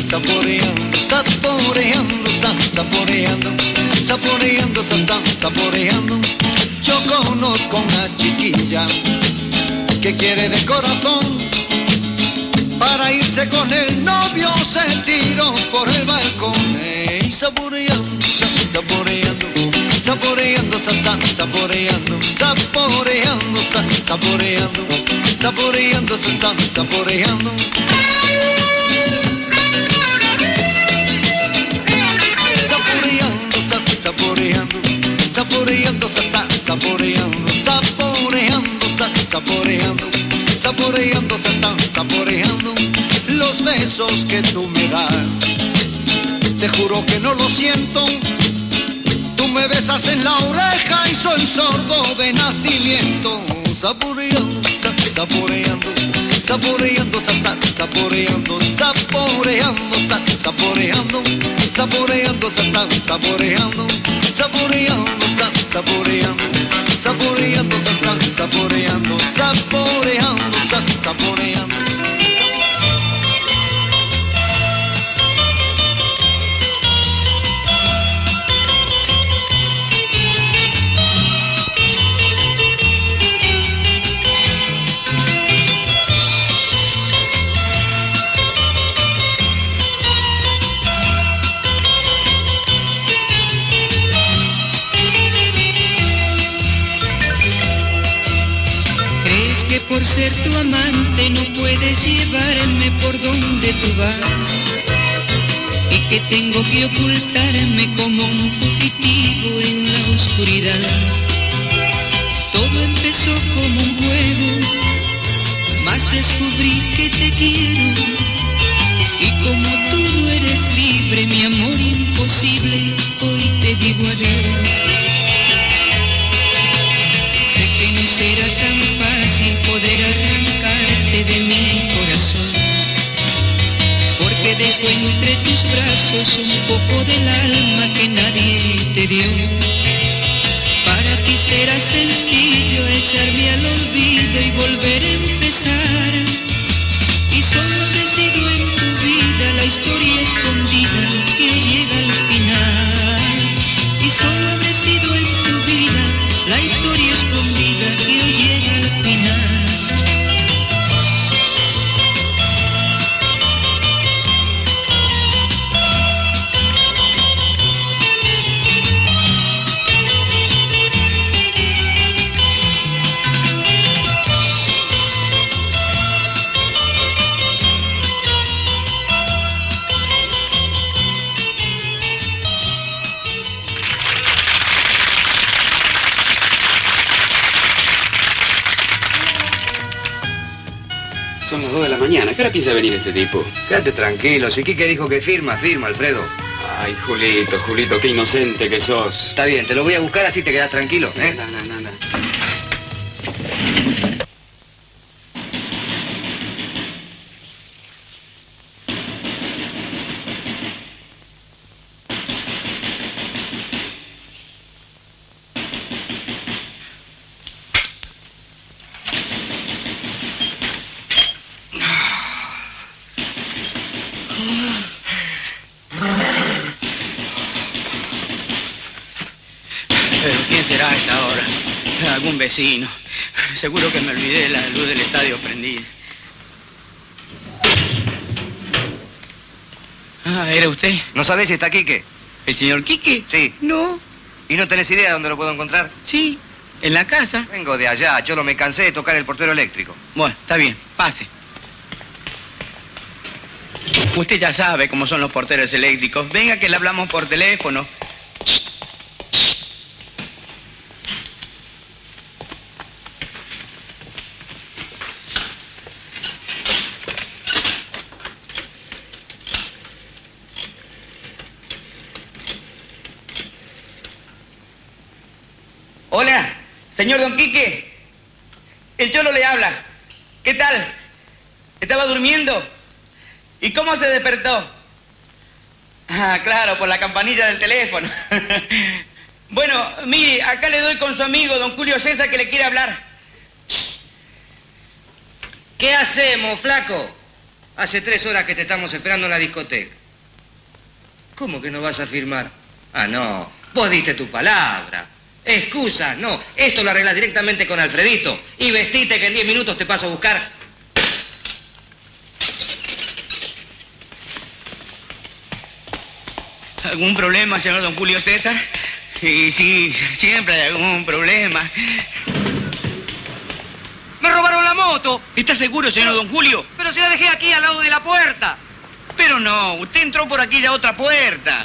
saboreando, saboreando, saboreando, saboreando, saboreando. Yo conozco una chiquilla que quiere de corazón, para irse con el novio se tiró por el balcón. Saboreando, saboreando, saboreando, saboreando, saboreando, saboreando, saboreando, saboreando. Saboreando, saboreando, saboreando, saboreando, saboreando, saboreando, saboreando los besos que tú me das. Te juro que no lo siento. Tú me besas en la oreja y soy sordo de nacimiento. Saboreando, saboreando, saboreando, saboreando, saboreando, saboreando, saboreando, saboreando, saboreando, saboreando, saboreando, saboreando, saboreando, saboreando. Por ser tu amante no puedes llevarme por donde tú vas, y que tengo que ocultarme como un fugitivo en la oscuridad. Todo empezó como un juego, mas descubrí que te quiero, y como tú no eres libre, mi amor imposible, hoy te digo adiós. Sé que no será tan fácil poder arrancarte de mi corazón, porque dejo entre tus brazos un poco del alma que nadie te dio. Para ti será sencillo echarme al olvido y volver a empezar, y solo decido en tu vida la historia escondida que llega al final, y solo decido en tu vida la historia escondida que hoy llega al final. Son las 2 de la mañana. ¿Qué hora piensa venir este tipo? Quédate tranquilo. Si Quique dijo que firma, Alfredo. Ay, Julito, qué inocente que sos. Está bien, te lo voy a buscar, así te quedás tranquilo, ¿eh? No. ¿Quién será a esta hora? Algún vecino. Seguro que me olvidé la luz del estadio prendida. Ah, ¿era usted? ¿No sabés si está Quique? ¿El señor Quique? Sí. No. ¿Y no tenés idea de dónde lo puedo encontrar? Sí, en la casa. Vengo de allá, yo no me cansé de tocar el portero eléctrico. Bueno, está bien, pase. Usted ya sabe cómo son los porteros eléctricos. Venga que le hablamos por teléfono. Hola, señor Don Quique. El Cholo le habla. ¿Qué tal? ¿Estaba durmiendo? ¿Y cómo se despertó? Ah, claro, por la campanilla del teléfono. Bueno, mire, acá le doy con su amigo, don Julio César, que le quiere hablar. ¿Qué hacemos, flaco? Hace 3 horas que te estamos esperando en la discoteca. ¿Cómo que no vas a firmar? Ah, no. Vos diste tu palabra. Excusa, no. Esto lo arreglás directamente con Alfredito. Y vestite que en 10 minutos te paso a buscar. ¿Algún problema, señor don Julio César? Y sí, siempre hay algún problema. ¡Me robaron la moto! ¿Está seguro, señor don Julio? Pero si la dejé aquí al lado de la puerta. Pero no, usted entró por aquella otra puerta.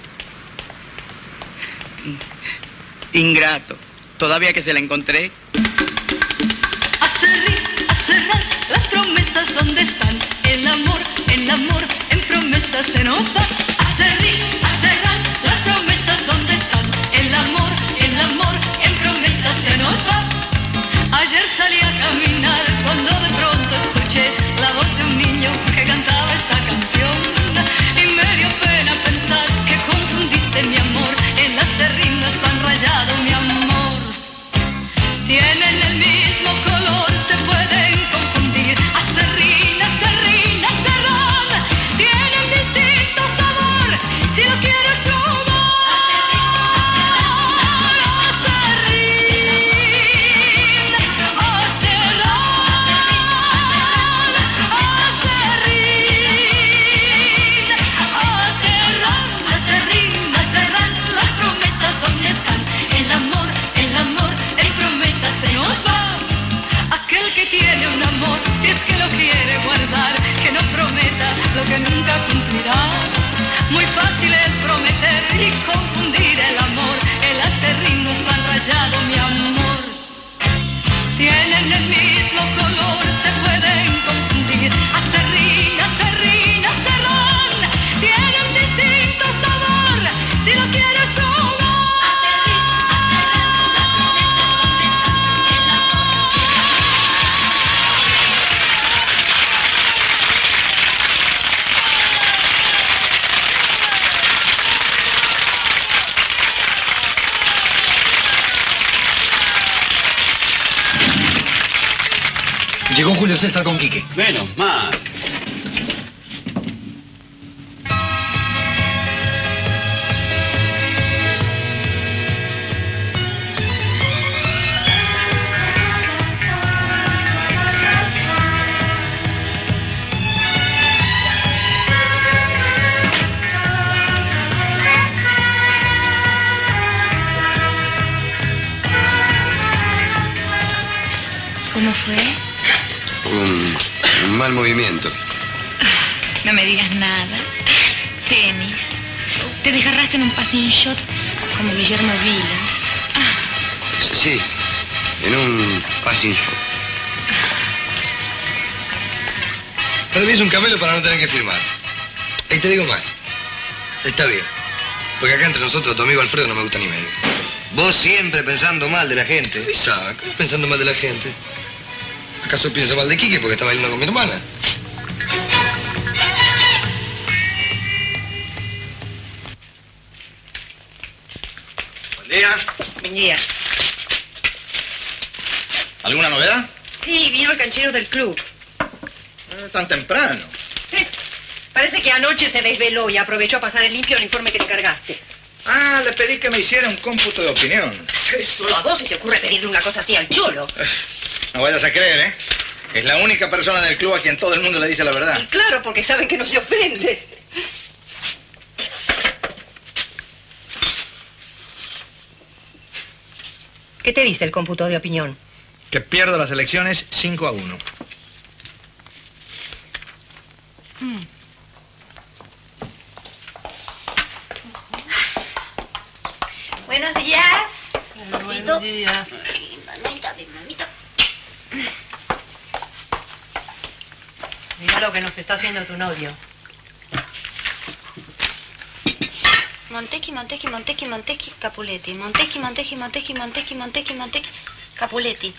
Ingrato. Todavía que se la encontré. A cerrar las promesas, ¿dónde están? El amor, en promesas se nos va. A cerrar las promesas, ¿dónde están? El amor, en promesas se nos va. Ayer salí a caminar cuando de pronto escuché la voz de un niño que cantaba esta canción. Y me dio pena pensar que confundiste mi amor. El acerrín no es pan rallado, mi amor. Tienen el mismo color, se pueden confundir. Acerrín, acerrán. Tienen distinto sabor, si lo quieres probar. Acerrán las promesas, ¿dónde están? El amor, en promesas se nos va. Aquel que tiene un amor, si es que lo quiere guardar, que no prometa lo que nunca cumplirá. Muy fácil es prometer y confundir el amor. El acerrín no es pan rallado, mi amor. Tienen el mismo color, se pueden confundir. Acerrín, acerrán. Tienen distinto sabor, si lo quieres probar. Acerrán las promesas, ¿dónde están? El amor. Llegó Julio César con Quique. Menos mal. ¿Cómo fue? Un mal movimiento. No me digas nada. Tenis. Te desgarraste en un passing shot como Guillermo Vilas. Sí, en un passing shot. Para mí es un camelo para no tener que firmar. Y te digo más. Está bien. Porque acá entre nosotros, tu amigo Alfredo no me gusta ni medio. Vos siempre pensando mal de la gente. Isaac, ¿cómo pensando mal de la gente? ¿Acaso piensa mal de Quique porque está bailando con mi hermana? Buen día. Buen día. ¿Alguna novedad? Sí, vino el canchero del club. Tan temprano. Sí. Parece que anoche se desveló y aprovechó a pasar el limpio el informe que le cargaste. Ah, le pedí que me hiciera un cómputo de opinión. Solo a vos se te ocurre pedirle una cosa así al cholo. No vayas a creer, ¿eh? Es la única persona del club a quien todo el mundo le dice la verdad. Y claro, porque saben que no se ofende. ¿Qué te dice el cómputo de opinión? Que pierdo las elecciones 5-1. Buenos días. Buenos días. Mamita. Mira lo que nos está haciendo tu novio. Montecchi, Capuletti. Montecchi, Capuletti.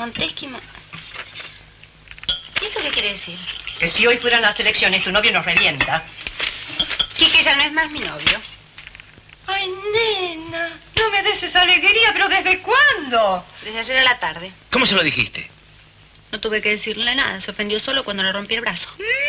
¿Y esto qué quiere decir? Que si hoy fueran las elecciones, tu novio nos revienta. Quique ya no es más mi novio. Ay, nena, no me des esa alegría, pero ¿desde cuándo? Desde ayer a la tarde. ¿Cómo se lo dijiste? No tuve que decirle nada, se ofendió solo cuando le rompí el brazo.